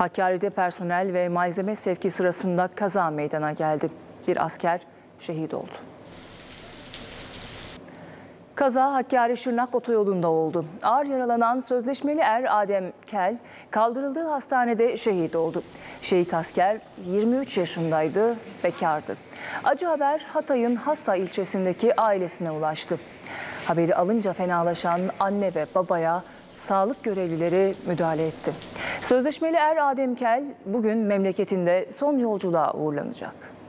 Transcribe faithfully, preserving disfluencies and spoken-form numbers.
Hakkari'de personel ve malzeme sevki sırasında kaza meydana geldi. Bir asker şehit oldu. Kaza Hakkari-Şırnak otoyolunda oldu. Ağır yaralanan sözleşmeli er Adem Kel kaldırıldığı hastanede şehit oldu. Şehit asker yirmi üç yaşındaydı, bekardı. Acı haber Hatay'ın Hassa ilçesindeki ailesine ulaştı. Haberi alınca fenalaşan anne ve babaya sağlık görevlileri müdahale etti. Sözleşmeli er Adem Kel bugün memleketinde son yolculuğa uğurlanacak.